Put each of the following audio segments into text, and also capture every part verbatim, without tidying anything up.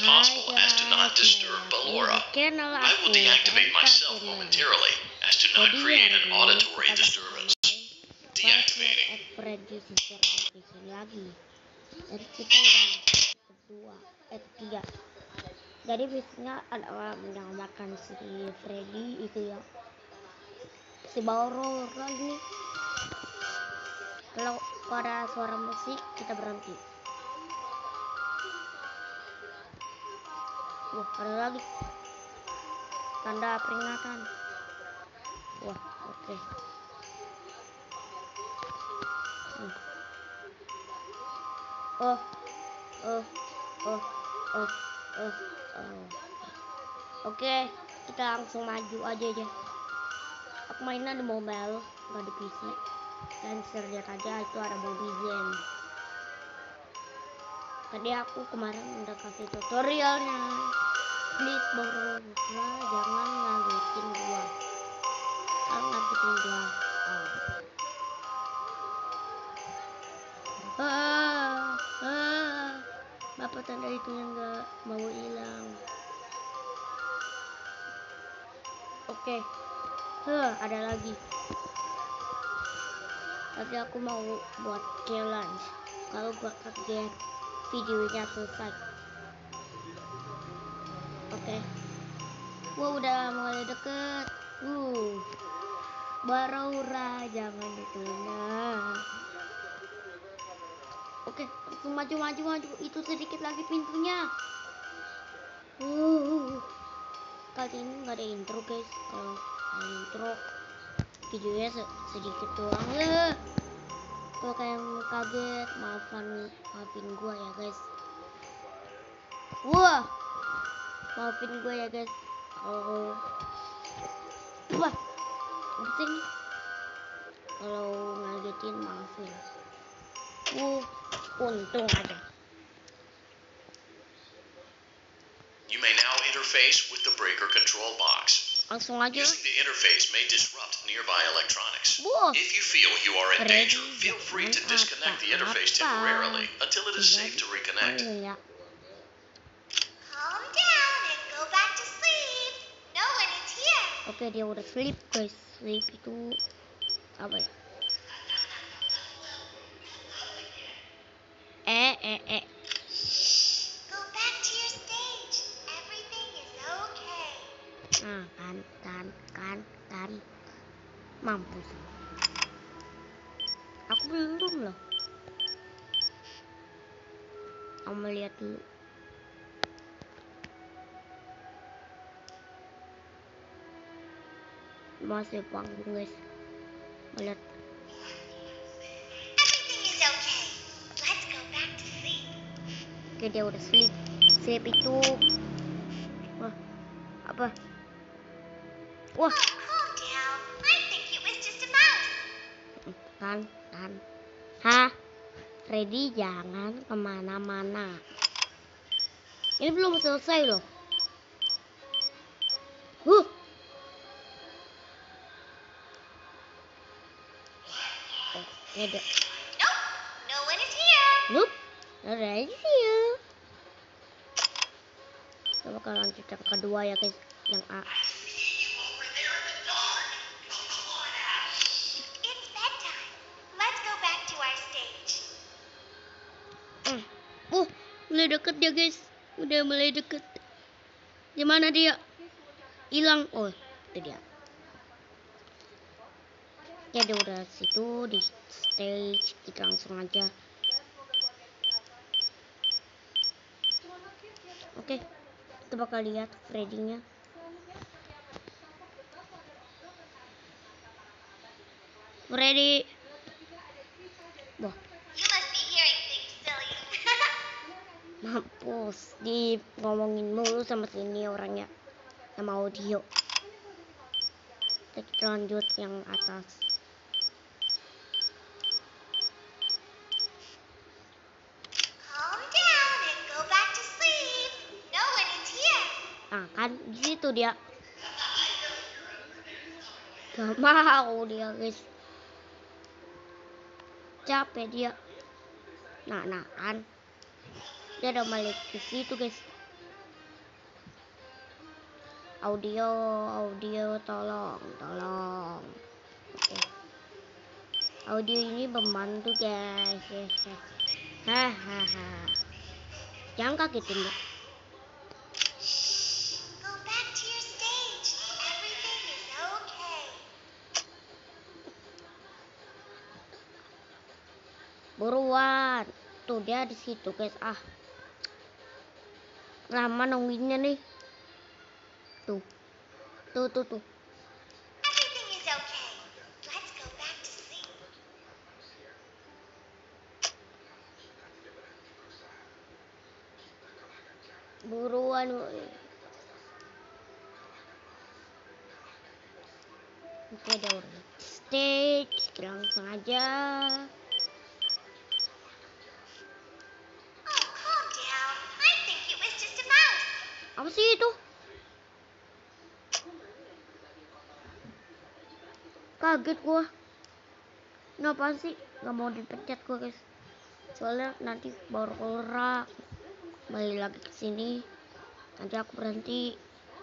possible as to not disturb Ballora. I will deactivate my cell momentarily as to not create an auditory disturbance. Deactivating. lagi. Jadi kita udah kedua, eh tiga. Jadi biasanya ada menyelamatkan si Freddy itu ya. Si Bauro lagi. Kalau ada suara musik kita berhenti. Wah, ada lagi tanda peringatan. Wah, oke. Okay. Hmm. Oh, oh, oh, oh, oh, oh. Oke, okay, kita langsung maju aja aja. Aku mainnya di mobile, nggak di P C. Dan lihat aja itu ada Mobile Game. Tadi aku kemarin udah kasih tutorialnya. Please Ballora, jangan ngagetin gua. Jangan ngagetin gua. Oh. Ah, ah, bapak tanda itu yang nggak mau hilang. Oke, okay. huh, ada lagi. Tapi aku mau buat challenge. Kalau gua kaget, videonya selesai. Oke. Okay. Wah, udah mulai deket. Uh, Ballora jangan ditunda. Oke, okay, langsung maju maju maju. Itu sedikit lagi pintunya. Uh, kali ini nggak ada intro guys. Kalau ada intro, videonya sedikit doang lah. Kalau kayak kaget, maafkan maafin gua ya guys. Wah, maafin gua ya guys. Oh, wah, apa sih ini? Kalau ngagetin maafin. Uh, untung ada. You may now interface with the breaker control box. Langsung aja. Using the interface may disrupt nearby electronics. Wah. If you feel you are in danger, feel free to disconnect the interface temporarily until it is safe to reconnect. Ya. Calm down and go back to sleep. No one is here. Oke, dia udah sleep guys. Sleep itu apa ya? Eh eh eh. Go back to your stage. Everything is okay. Nah, kan kan kan kan. Mampus. Aku belum loh. Kamu lihat dulu. Masih panggung guys. Lihat. Everything is okay. Let's go back to sleep. Oke, dia udah sleep. Sleep itu wah, apa? Wah. Oh, calm down. I think it was just a mouse. Kan, kan. Hah? Freddy jangan kemana-mana. Ini belum selesai loh. Huh. Oh, ada. Nope, no one is here. Nope, not right here. Kita bakal lanjut yang kedua ya guys, yang A. It's bedtime. Let's go back to our stage. Uh, uh, mulai deket ya guys, udah mulai deket. Gimana dia? Hilang. Oh, itu dia. Ya dia udah situ di stage, kita langsung aja. Oke, kita bakal lihat Freddy-nya. Freddy. Wah. You must be hearing things, silly. Mampus, di ngomongin mulu sama sini orangnya sama audio. Kita lanjut yang atas. Calm down and go back to sleep. No one is here. Nah kan di situ dia. Gak mau dia guys. Capek dia. Nah nah kan. Dia udah balik ke situ guys. audio audio tolong tolong. Oke, audio ini membantu guys. Hahaha, jangan kagetin ya. Go back to your stage. Everything is okay. Buruan, tuh dia di situ guys. Ah, lama nungguinnya nih. Tuh, tuh, tuh, tuh. Everything is okay. Let's go back to sleep. Buruan. Oke, ada orang stage, langsung aja. Oh, calm down. I think it was just a mouse. Apa sih itu? Kaget gua. Ini apaan sih? Gak mau dipencet gua guys. Soalnya nanti baru keluar. Balik lagi ke sini. Nanti aku berhenti.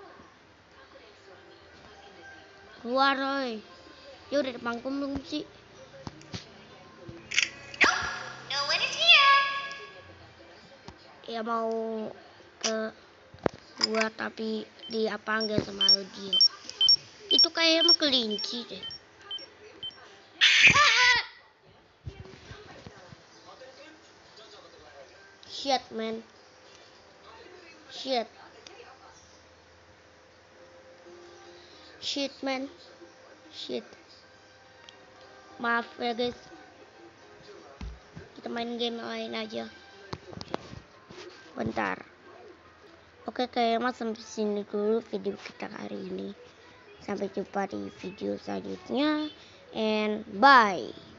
Keluar, oi. Dia udah di panggung belum sih? Nope, no one is here. Ya mau ke gua tapi dipanggil sama audio. Itu kayak emang kelinci deh. Shit man. Shit. Shit man. Shit. Maaf ya guys. Kita main game lain aja. Bentar. Oke, kayaknya sampai sini dulu video kita hari ini. Sampai jumpa di video selanjutnya. And bye.